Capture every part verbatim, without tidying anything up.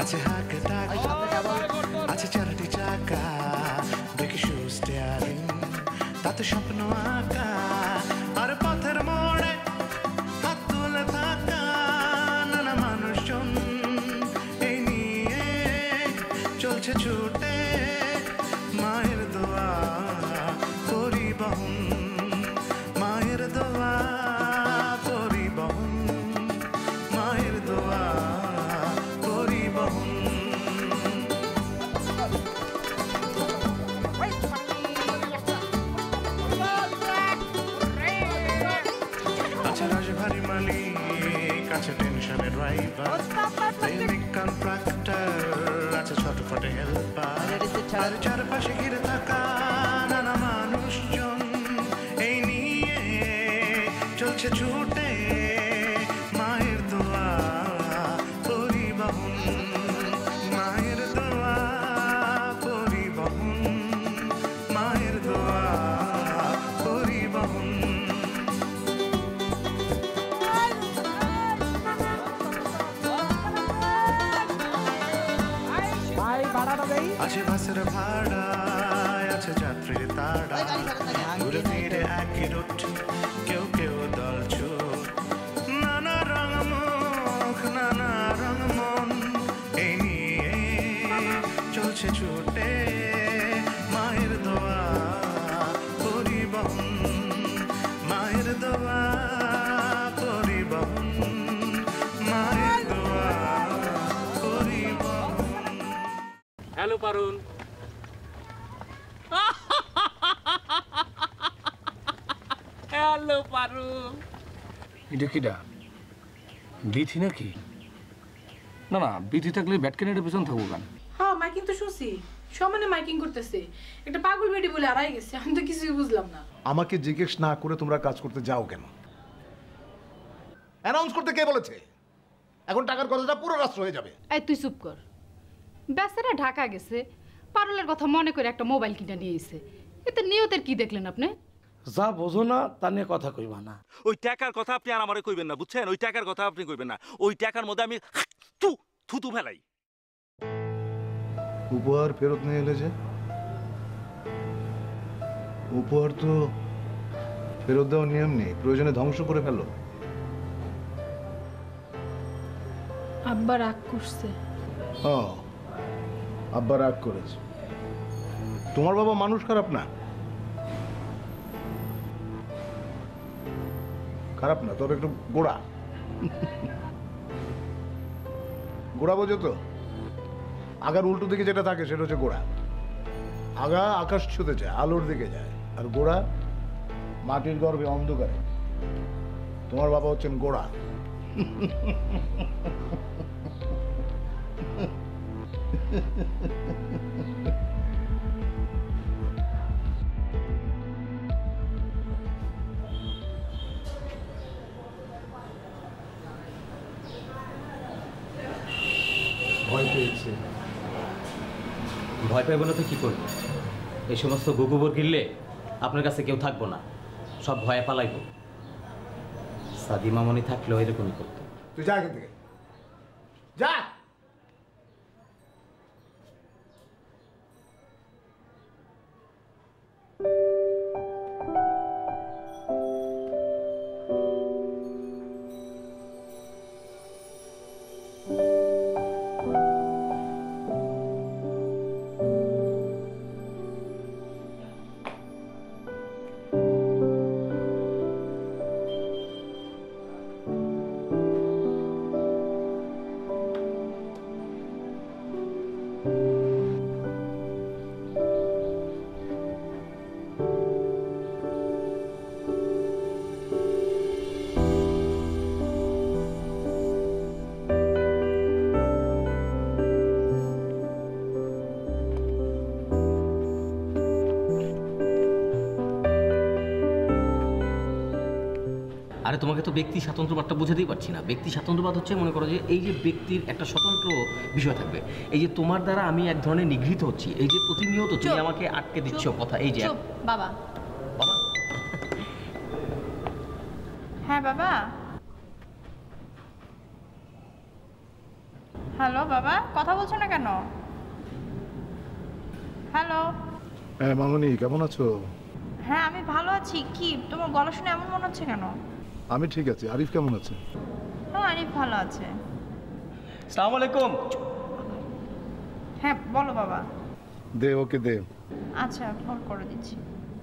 আছে হাক ডাক আছে চারটি চাকা দেখি শু স্টিয়ারিং তাতে স্বপ্ন আঁকা আর পথের মোড়ে হাত তুলে থাকা নানা মানুষজন এই নিয়ে চলছে ছুটে মায়ের দোয়া পরিবহন মায়ের দোয়া পরিবহন মায়ের দোয়া পরিবহন আছে রাজভারী মালিক আছে টেনশনের ড্রাইভার প্রেমিক কন্ট্রাক্টর আছে ছোটখাটো হেল্পার আর চারপাশে ঘিরে থাকা নানা মানুষজন এই নিয়ে চলছে ছুটে মায়ের দোয়া পরিবহন মায়ের দোয়া পরিবহন মায়ের দোয়া পরিবহন আছে বাসের ভাড়া আছে যাত্রীর তাড়া ঘুরে ফিরে একই রুট কেউ কেউ দল ছুট নানা রং মুখ নানা রং মন এই নিয়ে চলছে ছুটে মায়ের দোয়া পরিবহন মায়ের দোয়া পরিবহন মায়ের দোয়া পরিবহন। হ্যালো পারুন। হ্যালো পারুন। এটা কিডা বিথি নাকি? না না বিথি থাকলে ব্যাটকেনেটের পেছন থাকবো কেন? হ্যাঁ মাইকিং তো শুনছি, সমানে মাইকিং করতেছে। একটা পাগল বেডি বলে আড়াই গেছে, আমি তো কিছুই বুঝলাম না। আমাকে জিজ্ঞেস না করে তোমরা কাজ করতে যাও কেন? অ্যানাউন্স করতে কে বলেছে? এখন টাকার কথাটা পুরো রাষ্ট্র হয়ে যাবে। এই তুই চুপ কর। বেচারা ঢাকা গেছে, পারুলের কথা মনে করে একটা মোবাইল কিনে নিয়ে এসে, এতে নিয়তের কি দেখলেন আপনি? যা বোঝো না তা নিয়ে কথা কইবা না। ওই টাকার কথা আপনি আর আমারে কইবেন না, বুঝছেন? ওই টাকার কথা আপনি কইবেন না। ওই টাকার মধ্যে আমি থু থুতু ফেলাই। উপহার ফেরত নিয়ে এলে যে? উপহার তো ফেরত দেওয়ার নিয়ম নেই, প্রয়োজনে ধ্বংস করে ফেলো। আব্বা রাগ করছে। হ্যাঁ, আব্বা রাগ করেছে। তোমার বাবা মানুষ খারাপ না, খারাপ না, তবে একটু গোড়া। গোড়া বোঝো তো? আগার উল্টো দিকে যেটা থাকে সেটা হচ্ছে গোড়া। আগা আকাশ ছুঁতে যায়, আলোর দিকে যায়, আর গোড়া মাটির গর্ভে অন্ধকারে। তোমার বাবা হচ্ছেন গোড়া। ভয় পেয়েছে। ভয় পাইব না তো কি করবো? এই সমস্ত গোবর গিললে আপনার কাছে কেউ থাকবো না, সব ভয়ে পালাইব। সাদি মামনি থাকলেও এরকমই করতো। তুই যা এখান থেকে, যা। আরে তোমাকে তো ব্যক্তি স্বাতন্ত্র্যবাদটা বোঝাতেই পারছি না। ব্যক্তি স্বাতন্ত্র্যবাদ হচ্ছে, মনে করো যে এই যে ব্যক্তির একটা স্বতন্ত্র বিষয় থাকবে। এই যে তোমার দ্বারা আমি এক ধরনের নিগৃহীত হচ্ছি, এই যে প্রতিনিয়ত তুমি আমাকে আটকে দিচ্ছ কথা। এই যে বাবা বাবা হ্যাঁ বাবা হ্যালো বাবা, কথা বলছো না কেন? হ্যালো। হ্যাঁ মামনি, কেমন আছো? হ্যাঁ আমি ভালো আছি। কি তোমার গলা শুনে এমন মনে হচ্ছে কেন? আমি ঠিক আছি। আরিফ কেমন আছে? হ্যাঁ আরিফ ভালো আছে। আসসালামু আলাইকুম। হ্যাঁ বলো বাবা। দে ওকে দে। আচ্ছা ফোন করে দিচ্ছি।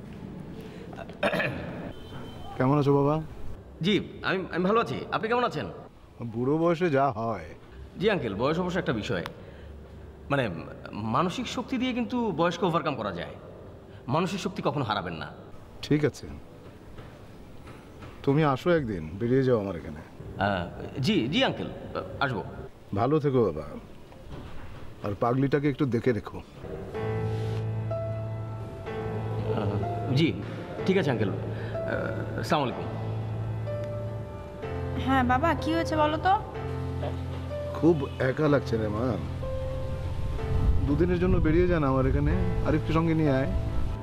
কেমন আছো বাবা? জি আমি আমি ভালো আছি। আপনি কেমন আছেন? বুড়ো বয়সে যা হয়। জি আঙ্কেল, বয়স অবশ্য একটা বিষয়, মানে মানসিক শক্তি দিয়ে কিন্তু বয়সকে ওভারকাম করা যায়। মানসিক শক্তি কখনো হারাবেন না। ঠিক আছে, তুমি আসো একদিন, বেরিয়ে যাও আমার এখানে। জি জি আঙ্কেল, আসবো। ভালো থেকো বাবা, আর পাগলিটাকে একটু দেখে রেখো। জি ঠিক আছে আঙ্কেল, আসসালামু আলাইকুম। হ্যাঁ বাবা কি হয়েছে বলো তো? খুব একা লাগছে রে মা, দুদিনের জন্য বেরিয়ে যান আমার এখানে, আরিফকে সঙ্গে নিয়ে আয়।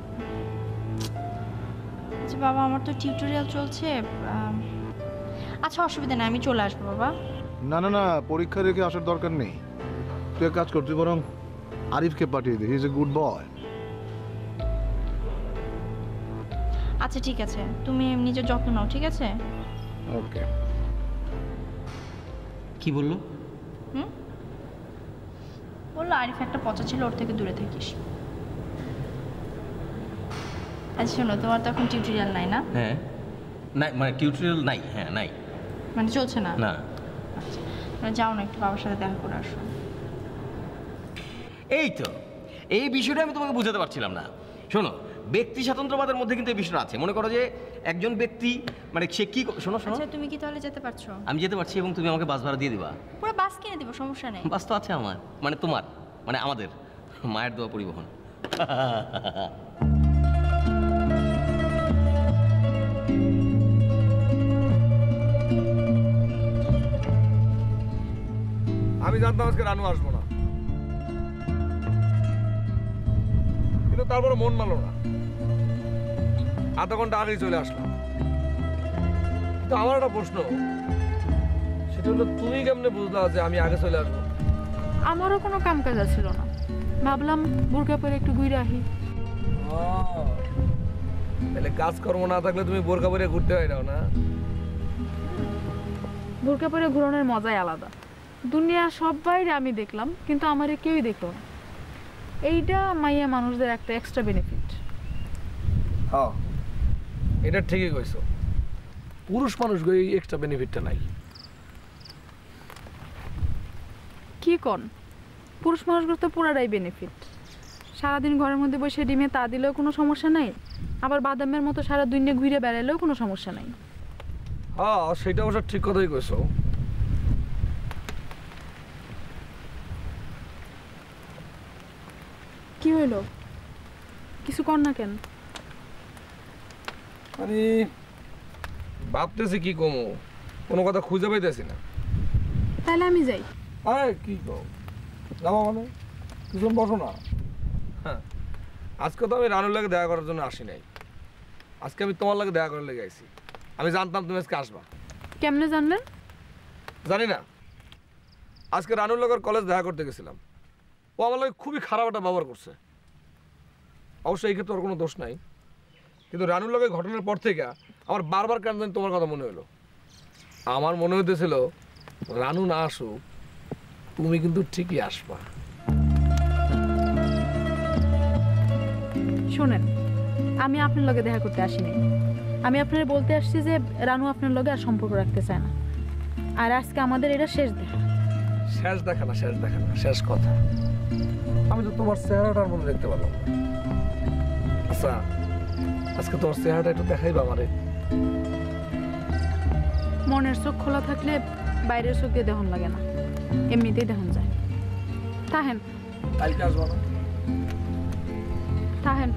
আচ্ছা বাবা আমার তো টিউটোরিয়াল চলছে, আচ্ছা অসুবিধা নেই আমি চলে আসবো বাবা। না না না, পরীক্ষা রেখে আসার দরকার নেই। তুই এক কাজ কর, তুই বরং আরিফকে পাঠিয়ে দে, he is a good boy. আচ্ছা ঠিক আছে, তুমি নিজের যত্ন নাও, ঠিক আছে? ওকে। কি বললো? হুম বললো আরিফ একটা পচা ছিল, ওর থেকে দূরে থাকিস। আচ্ছা শোনো, তোমার তো এখন টিউটোরিয়াল নাই না? হ্যাঁ নাই, মানে টিউটোরিয়াল নাই। হ্যাঁ নাই মানে চলছে না? না। আচ্ছা মানে যাও না, একটু বাবার সাথে দেখা করে আসো। এই তো এই বিষয়টা আমি তোমাকে বুঝাতে পারছিলাম না। শোনো, ব্যক্তি স্বাতন্ত্র্যবাদের মধ্যে কিন্তু এই বিষয়টা আছে। মনে করো যে একজন ব্যক্তি মানে সে কি, শোনো শোনো, আচ্ছা তুমি কি তাহলে যেতে পারছো? আমি যেতে পারছি এবং তুমি আমাকে বাস ভাড়া দিয়ে দিবা। পুরো বাস কিনে দিব, সমস্যা নেই। বাস তো আছে আমার, মানে তোমার, মানে আমাদের মায়ের দোয়া পরিবহন। আমি জানতাম আজকে রানু আসবো না, কিন্তু তারপরে মন মানলো না, আধা ঘন্টা আগেই চলে আসলাম। কিন্তু আমার একটা প্রশ্ন, সেটা হলো তুমি কেমনে বুঝলা যে আমি আগে চলে আসবো? আমারও কোনো কাম কাজ ছিল না, ভাবলাম বোরকা পরে একটু ঘুরে আহি। তাহলে কাজকর্ম না থাকলে তুমি বোরকা পরে ঘুরতে হয় না? বোরকা পরে ঘুরানোর মজাই আলাদা। দুনিয়া সব বাইরে আমি দেখলাম, কিন্তু আমারে কেউই দেখলো না। এইটা মাইয়া মানুষদের একটা এক্সট্রা বেনিফিট। হ্যাঁ এটা ঠিকই কইছো, পুরুষ মানুষগুলো এই এক্সট্রা বেনিফিটটা নাই। কি কোন, পুরুষ মানুষগুলো তো পুরাটাই বেনিফিট। সারাদিন ঘরের মধ্যে বসে ডিমে তা দিলেও কোনো সমস্যা নাই, আবার বাদামের মতো সারা দুনিয়া ঘুরে বেড়ালেও কোনো সমস্যা নাই। হ্যাঁ সেটা অবশ্য ঠিক কথাই কইছো। কি হইল, কিছু কর না কেন? মানে ভাবতেছি কি কমো, কোনো কথা খুঁজে পাইতেছি না। তাহলে আমি যাই। আরে কি কম যাবো মানে, কিছু বসো না। হ্যাঁ আজকে তো আমি রানুর লাগে দেখা করার জন্য আসি নাই, আজকে আমি তোমার লাগে দেখা করার লেগে আইছি। আমি জানতাম তুমি আজকে আসবা। কেমনে জানলেন? জানি না, আজকে রানুর লগের কলেজ দেখা করতে গেছিলাম, ও আমার লাগে খুবই খারাপ একটা ব্যবহার করছে। অবশ্যই এই ক্ষেত্রে ওর কোনো দোষ নাই, কিন্তু রানুর লগে ঘটনার পর থেকে আমার বারবার কেন জানি তোমার কথা মনে হলো। আমার মনে হইতেছিল রানু না আসুক, তুমি কিন্তু ঠিকই আসবা। শোনেন, আমি আপনার লগে দেখা করতে আসিনি, আমি আপনার বলতে আসছি যে রানু আপনার লগে আর সম্পর্ক রাখতে চায় না, আর আজকে আমাদের এটা শেষ দেখা। শেষ দেখা না, শেষ দেখা না, শেষ কথা। আমি তো তোমার চেহারাটার মধ্যে দেখতে পেলাম। আচ্ছা আজকে তোমার চেহারাটা একটু দেখাইবা আমারে? মনের চোখ খোলা থাকলে বাইরের চোখ দিয়ে দেখুন লাগে না, এমনিতেই দেখুন যায়। তাহেন কালকে আসবো না? তাহেন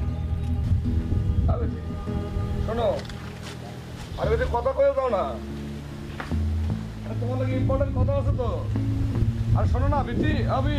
শোনো, আরে বেশি কথা কয়ে দাও না, তোমার লাগে ইম্পর্টেন্ট কথা আছে তো। আর শোনো না বিটি, আবি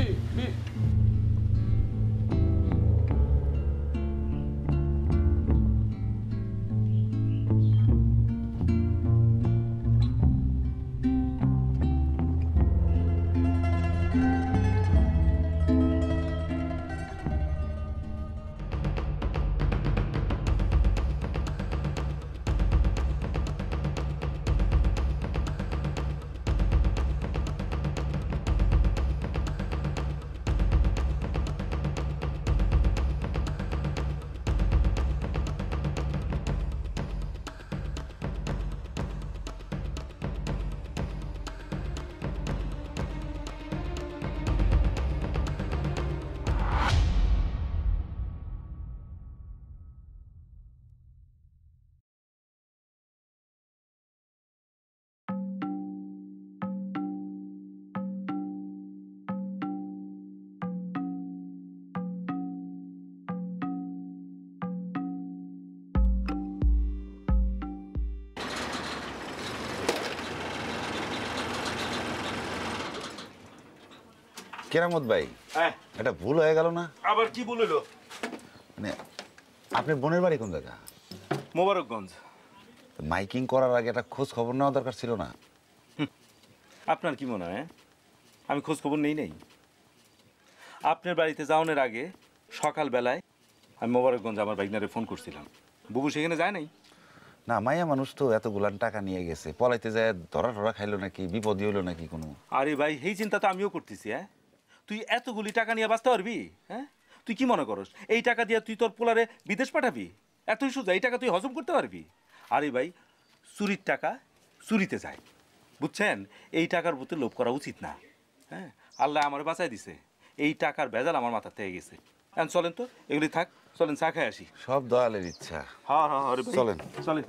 কেরামত ভাই, হ্যাঁ এটা ভুল হয়ে গেল না? আবার কি ভুল হলো? মানে আপনার বোনের বাড়ি কোন জায়গা? মোবারকগঞ্জ। মাইকিং করার আগে একটা খোঁজ খবর নেওয়া দরকার ছিল না? আপনার কি মনে হয় আমি খোঁজ খবর নেই নেই? আপনার বাড়িতে যাওয়ার আগে সকালবেলায় আমি মোবারকগঞ্জ আমার বাইকনারে ফোন করছিলাম। বুবু সেখানে যায় নাই? না, মাইয়া মানুষ তো এতগুলান টাকা নিয়ে গেছে, পলাইতে যায় ধরা ধরা খাইলো নাকি, বিপদই হলো নাকি কোনো? আরে ভাই, এই চিন্তা তো আমিও করতেছি। হ্যাঁ, তুই এতগুলি টাকা নিয়ে বাঁচতে পারবি? হ্যাঁ, তুই কি মনে করস এই টাকা দিয়ে তুই তোর পোলারে বিদেশ পাঠাবি? এতই সোজা? এই টাকা তুই হজম করতে পারবি? আরে ভাই, চুরির টাকা চুরিতে যায়, বুঝছেন? এই টাকার প্রতি লোভ করা উচিত না। হ্যাঁ, আল্লাহ আমার বাঁচাই দিছে, এই টাকার ভেজাল আমার মাথা থেকে গেছে। এখন চলেন তো, এগুলি থাক, চলেন চা খাই আসি। সব দয়ালের ইচ্ছা। হ্যাঁ হ্যাঁ, চলেন চলেন।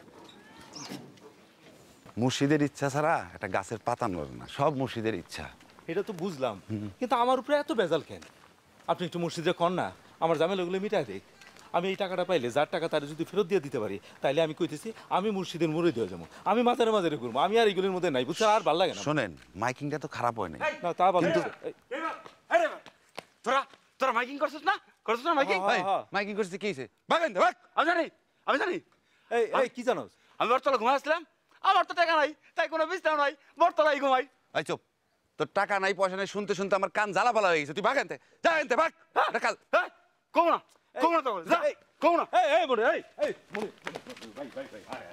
মুর্শিদের ইচ্ছা ছাড়া একটা গাছের পাতা নড়ে না, সব মুর্শিদের ইচ্ছা। এটা তো বুঝলাম, কিন্তু আমার উপরে এত বেজাল কেন? আপনি একটু মসজিদে কন না, আমার ঝামেলাগুলো মিটাই দেখ। আমি এই টাকাটা পাইলে যার টাকা তার যদি ফেরত দিয়ে দিতে পারি, তাইলে আমি কইতেছি আমি মুর্শিদের মুড়ে দিয়ে যাবো, আমি মাঝারে মাঝারে ঘুরবো, আমি আর এগুলোর মধ্যে নাই, বুঝছেন? আর ভালো লাগে না। শোনেন, মাইকিংটা তো খারাপ হয় না, না তা ভালো। তোরা তোরা মাইকিং করছিস না? করছিস না মাইকিং? মাইকিং করছিস কি হইছে? ভাগেন দে, ভাগ। আমি জানি, আমি জানি। এই এই কি জানোস? আমি বরতলা ঘুমাই আসলাম, আমার তো টাকা নাই, তাই কোনো বিস্তার নাই, বরতলাই ঘুমাই। এই চুপ, তোর টাকা নাই পয়সা নাই শুনতে শুনতে আমার কান জ্বালা পালা হয়ে গেছে। তুই ভাগেন দে, যা এনতে ভাগ। কাল কম না, কম না তো, যা কম না। এই এই মনে, এই এই মনে, ভাই ভাই ভাই, আরে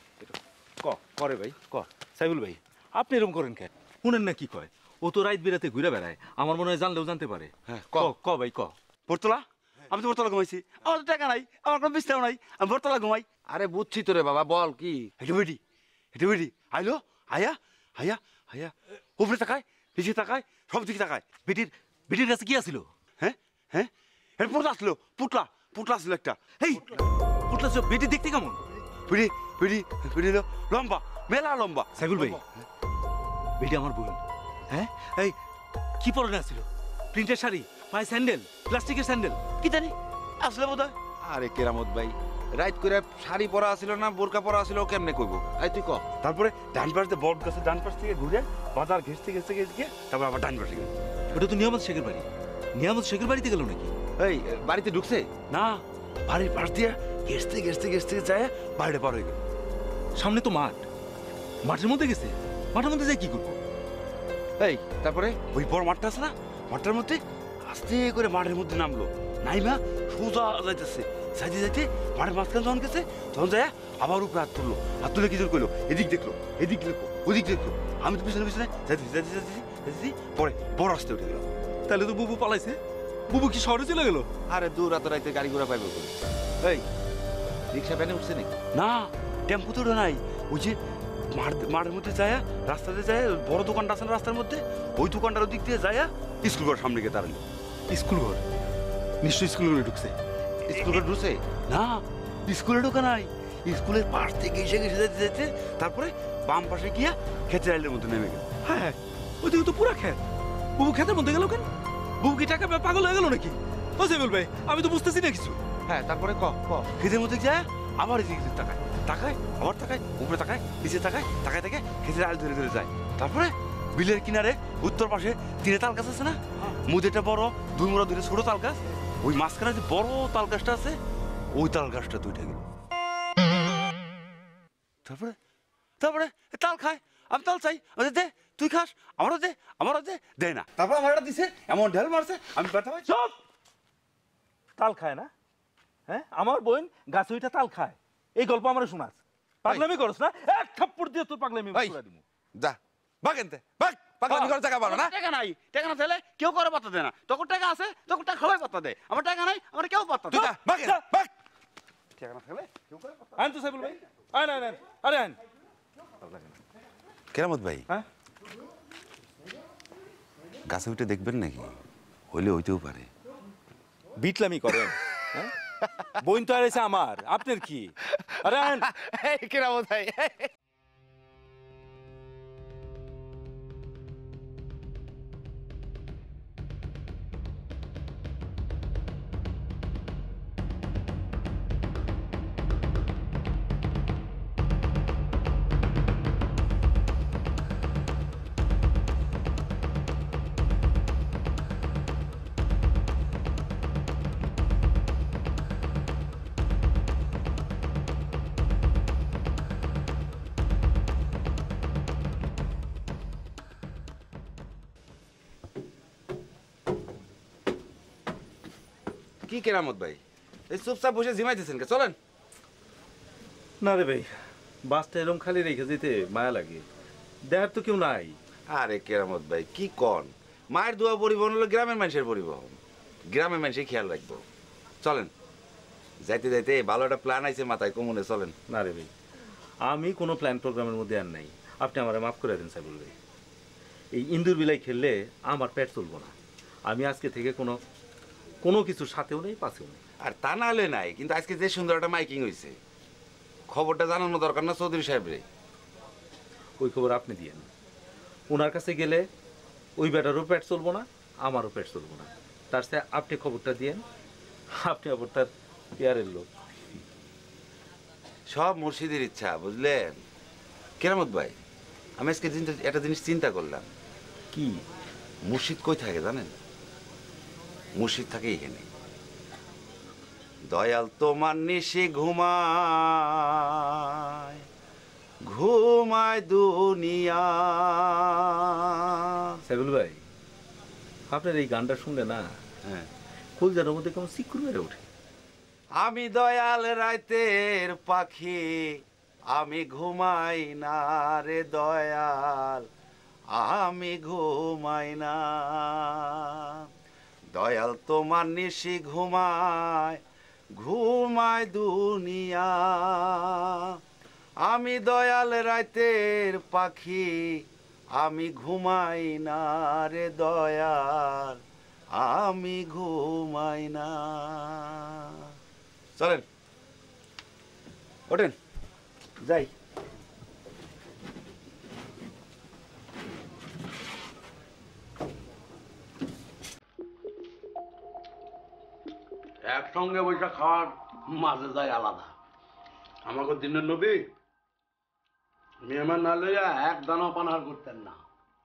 ক করে ভাই, ক সাইবুল ভাই, আপনি এরকম করেন কেন? শুনেন না কি কয়? ও তো রাত বিরাতে ঘুরে বেড়ায়, আমার মনে হয় জানলেও জানতে পারে। হ্যাঁ, ক ক ভাই ক। বরতলা? আমি তো বরতলা ঘুমাইছি, আমার তো টাকা নাই, আমার কোনো বিস্তার নাই, আমি বরতলা ঘুমাই। আরে বুঝছি তো রে বাবা, বল কি? এটা বেটি, এটা বেটি আইলো, আয়া আয়া আয়া, উপরে তাকায়, নিচে তাকায়, সব দিকে তাকায়। বেটির বেটির কাছে কি আছিল? হ্যাঁ হ্যাঁ, এটা পুটলা আসলো, পুটলা পুটলা আসলো একটা। এই পুটলা সব বেটি দেখতে কেমন? বেটি বেটি বেটি লম্বা, মেলা লম্বা। সাইবুল ভাই, বেটি আমার বোন। হ্যাঁ, এই কি পরনে আছিল? প্রিন্টের শাড়ি, পায়ে স্যান্ডেল, প্লাস্টিকের স্যান্ডেল, কি জানি আসলে বোধ হয়। আরে কেরামত ভাই, রাইট করে শাড়ি পরা আছিল না বোরকা পরা আছিল, কেমনে কইব? আই তুই ক। তারপরে ডান পাশ দিয়ে বট গাছের ডান পাশ থেকে ঘুরে বাজার ঘেসতে ঘেসতে ঘেসতে তারপর আবার ডান পাশে গেল। ওটা তো নিয়ামত শেখের বাড়ি। নিয়ামত শেখের বাড়িতে গেল নাকি? এই বাড়িতে ঢুকছে না, বাড়ির পাশ দিয়ে ঘেসতে ঘেসতে ঘেসতে যায় বাইরে পার হয়ে গেল। সামনে তো মাঠ, মাঠের মধ্যে গেছে। মাঠের মধ্যে যাই কি করবো? এই তারপরে ওই বড় মাঠটা আছে না, মাঠটার মধ্যে আস্তে করে মাঠের মধ্যে নামলো, নাইমা সোজা যাইতেছে, যাইতে যাইতে মাঠের মাঝখানে যখন গেছে তখন যায় আবার উপরে হাত তুললো, হাত তুলে কি করলো, এদিক দেখলো, এদিক দেখলো, ওদিক দেখলো। আমি তো পিছনে পিছনে যাইতে যাইতে যাইতে যাইতে পরে বড় রাস্তায় উঠে গেল। তাহলে তো বুবু পালাইছে। বুবু কি শহরে চলে গেল? আরে দূর রাত রাইতে গাড়ি ঘোড়া পাইবে বলে। এই রিক্সা ভ্যানে উঠছে নাকি? না, টেম্পু তো নাই, ওই যে মাঠ মাঠের মধ্যে যায়, রাস্তাতে যায়, বড় দোকানটা আছে না রাস্তার মধ্যে, ওই দোকানটার ওদিক দিয়ে যায় স্কুল ঘর সামনে গিয়ে দাঁড়ালো। স্কুল ঘর? নিশ্চয়ই স্কুল ঘরে ঢুকছে। স্কুল ঘর ঢুকছে? না, স্কুলে ঢোকা নাই, স্কুলের পাশ থেকে এসে গেছে যেতে যেতে তারপরে বাম পাশে গিয়া খেতের আইলের মধ্যে নেমে গেল। হ্যাঁ, ওইদিকে তো পুরা খেত। বুবু খেতের মধ্যে গেল কেন? বুবু কি টাকা পাগল হয়ে গেল নাকি? ও সাইবুল ভাই, আমি তো বুঝতেছি না কিছু। হ্যাঁ, তারপরে ক ক। খেতের মধ্যে যায় আবার এদিকে তাকায়, তাকায় আবার তাকায়, উপরে তাকায়, নিচে তাকায়, তাকায় তাকায় খেতের আইল ধরে ধরে যায়। তারপরে বিলের কিনারে উত্তর পাশে তিনে তাল গাছ আছে না, মুদেটা বড়, দুই মোড়া দুটো ছোট তাল গাছ, ওই মাঝখানে যে বড় তাল গাছটা আছে ওই তাল গাছটা দুইটা গেল। তারপরে তারপরে তাল খায়, আমি তাল চাই, আমি দে তুই খাস, আমারও দে, আমারও দে, দেয় না। তারপর আমার এটা দিছে, এমন ঢেল মারছে, আমি ব্যথা পাই। সব তাল খায় না? হ্যাঁ, আমার বোন গাছ ওইটা তাল খায়, এই গল্প আমার শোনাস? পাগলামি করস না? এক থাপ্পড় দিয়ে তোর পাগলামি পুরা দিমু। যা ভাগ এনতে, ভাগ। পাগলামি করার জায়গা পারো না? টাকা নাই, টাকা না থাকলে কেউ করে পাত্তা দেয় না। তখন টাকা আছে, তখন টাকা সবাই পাত্তা দেয়। আমার টাকা নাই, আমার কেউ পাত্তা দেয় না। ভাগ ভাগ। টাকা না থাকলে কেউ করে পাত্তা। আইন তো সাইবুল ভাই, আইন আইন আইন, আরে আইন। কেরামত ভাই, হ্যাঁ, গাছে উঠে দেখবেন নাকি? হইলে হইতেও পারে। বিটলামি করেন? হ্যাঁ, বোন তো আর এসে আমার, আপনার কি? আরে আইন। কেরামত ভাই, কি কেরামত ভাই, এই চুপচাপ বসে ঝিমাইতেছেন কে? চলেন। না রে ভাই, বাসটা এরকম খালি রেখে যেতে মায়া লাগে, দেখার তো কেউ নাই। আরে কেরামত ভাই কি কন, মায়ের দোয়া পরিবহন হলো গ্রামের মানুষের পরিবহন, গ্রামের মানুষের খেয়াল রাখবো। চলেন, যাইতে যাইতে ভালো একটা প্ল্যান আইছে মাথায়, কমনে চলেন। না রে ভাই, আমি কোনো প্ল্যান প্রোগ্রামের মধ্যে আর নাই, আপনি আমার মাফ করে দেন সাইবুল ভাই। এই ইন্দুর বিলাই খেললে আমার পেট চলবো না, আমি আজকে থেকে কোনো কোনো কিছুর সাথেও নেই পাশেও নেই। আর তা না হলে নাই, কিন্তু আজকে যে সুন্দর একটা মাইকিং হয়েছে, খবরটা জানানো দরকার না চৌধুরী সাহেব রে? ওই খবর আপনি দিয়েন, ওনার কাছে গেলে ওই বেটারও পেট চলবো না, আমারও পেট চলবো না, তার সাথে আপনি খবরটা দিয়েন, আপনি আবার তার পেয়ারের লোক। সব মুর্শিদের ইচ্ছা, বুঝলেন কেরামত ভাই? আমি আজকে একটা জিনিস চিন্তা করলাম। কি? মুর্শিদ কই থাকে জানেন? মুর্শিদ থাকে এখানে। দয়াল তোমার নিশি ঘুমায়, ঘুমায় দুনিয়া। সাইবুল ভাই, আপনার এই গানটা শুনলে না, হ্যাঁ, কলজার মধ্যে কেমন সিকুর মেরে ওঠে। আমি দয়াল রাইতের পাখি, আমি ঘুমাই না রে দয়াল, আমি ঘুমাই না। দয়াল তোমার নিশি ঘুমায়, ঘুমায় দুনিয়া। আমি দয়াল রাইতের পাখি, আমি ঘুমাই না রে দয়াল, আমি ঘুমাই না। চলেন, ওঠেন, যাই। একসঙ্গে বৈশা খাওয়ার মাঝে যায় আলাদা। আমাকে দিনের নবী মেহমান না লইয়া এক দানা পানাহার করতেন না।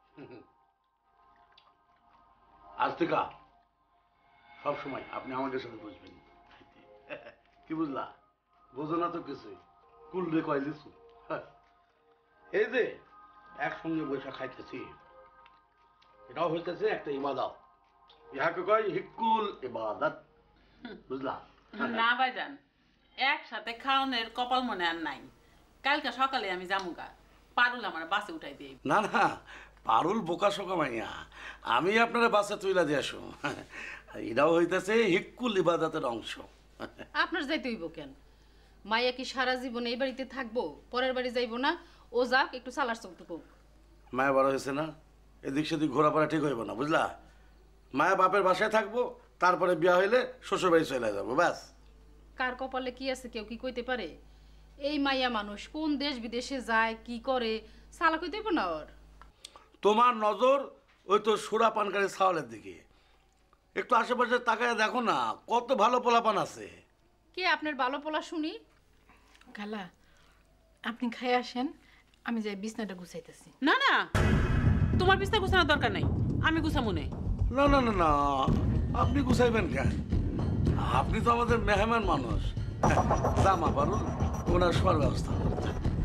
আজ থেকে সবসময় আপনি আমাদের সাথে বুঝবেন। কি বুঝলা? বোঝো না তো কিছুই, কুল রে কয় লিচু। এই যে একসঙ্গে বৈশা খাইতেছি, এটাও হইতেছে একটা ইবাদত। ইহাকে কয় হিকুল ইবাদত, বুঝলা? না ভাইজান, একসাথে খাওয়ানোর কপাল মনে আর নাই। কালকে সকালে আমি জামুগা, পারুল আমার বাসে উঠাই দিই। না না, পারুল বোকা শোকা মাইয়া, আমি আপনারা বাসে তুইলা দিয়ে আসো। এটাও হইতেছে হিকুল ইবাদতের অংশ। আপনার যাইতে হইব কেন? মাইয়া কি সারা জীবন এই বাড়িতে থাকবো, পরের বাড়ি যাইবো না? ও যাক, একটু চালার চলতে হোক। মায়া বড় হয়েছে না, এদিক সেদিক ঘোরাফেরা ঠিক হইব না, বুঝলা? মায়া বাপের বাসায় থাকবো, তারপরে বিয়া হইলে শ্বশুর বাড়ি চলে যাবো, ব্যাস। কার কপালে কি আছে কেউ কি কইতে পারে? এই মাইয়া মানুষ কোন দেশ বিদেশে যায়, কি করে, সালা কইতে হইব না ওর। তোমার নজর ওই তো সুরা পানকারী ছাওয়ালের দিকে, একটু আশেপাশে তাকায় দেখো না, কত ভালো পোলাপান আছে। কে আপনার ভালো পোলা শুনি? খালা, আপনি খাই আসেন, আমি যাই বিছনাটা গুছাইতেছি। না না, তোমার বিছনা গুছানোর দরকার নাই, আমি গুছামু নে। না না না না, আপনি গুছাইবেন কেন? আপনি তো আমাদের মেহমান মানুষ। জামা পারুন, ওনার সবার ব্যবস্থা করতে।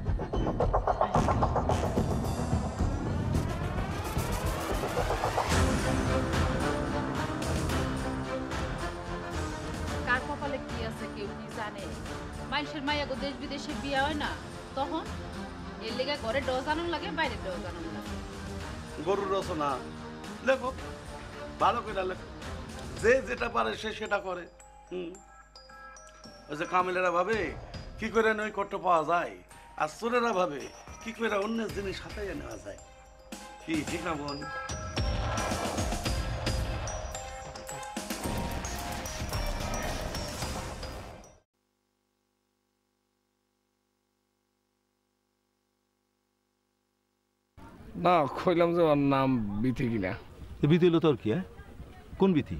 কার কপালে কি আছে কেউ কি জানে? মানুষের মাইয়া গো দেশ বিদেশে বিয়া হয় না, তখন এর লেগে ঘরে ডজ আনন লাগে, বাইরে ডজ আনন লাগে। গরুর রচনা লেখো, ভালো করে লেখো, যে যেটা পারে সে সেটা করে। হুম, ওই যে কামিলেরা ভাবে কি করে নৈকট্য পাওয়া যায়, আর চোরেরা ভাবে কি করে অন্যের জিনিস হাতাইয়ে নেওয়া যায়। কি ঠিক না বোন? না, কইলাম যে ওর নাম বিথি কিনা। বিথি হলো তোর কি? কোন বিথি?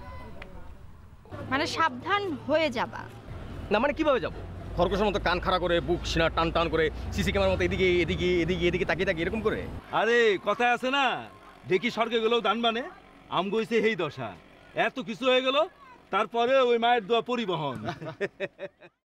মানে সাবধান হয়ে যাবা। না মানে কিভাবে যাবো? খরগোশের মতো কান খাড়া করে, বুক সিনা টান টান করে, সিসি ক্যামেরার মতো এদিকে এদিকে এদিকে এদিকে তাকিয়ে তাকিয়ে এরকম করে। আরে কথায় আছে না, দেখি স্বর্গে গেলেও দান মানে, আম গইছে এই দশা। এত কিছু হয়ে গেল, তারপরে ওই মায়ের দোয়া পরিবহন।